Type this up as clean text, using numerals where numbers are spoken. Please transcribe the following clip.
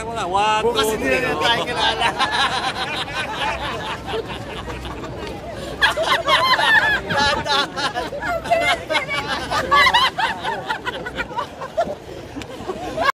mo na. 1, 2, 3. Bukas hindi na tayo kilala. Dahan-dahan.